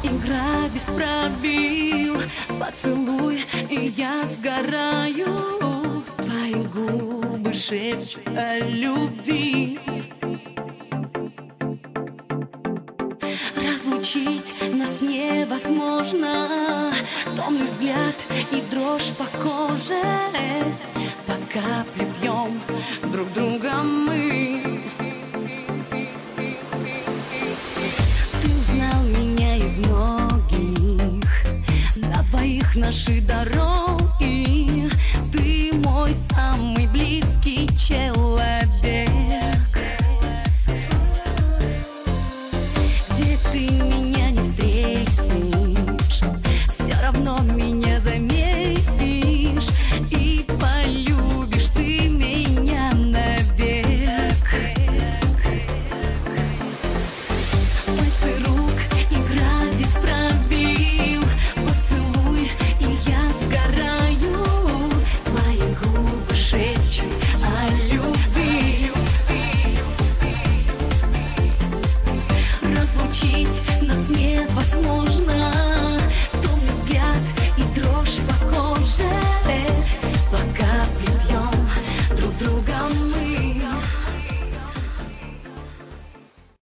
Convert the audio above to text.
игра без правил. Поцелуй, и я сгораю. Твои губы шепчут о любви. Разлучить нас невозможно. Томный взгляд и дрожь по коже. По капле пьем друг друга мы. Ты узнал меня из многих, на двоих наши дороги. Ты мой самый близкий человек. Где ты меня не встретишь, все равно меня заметишь. И полюбишь ты меня навек. Пальцы рук, игра без правил. Поцелуй, и я сгораю. Твои губы шепчут о любви. Разлучить нас невозможно.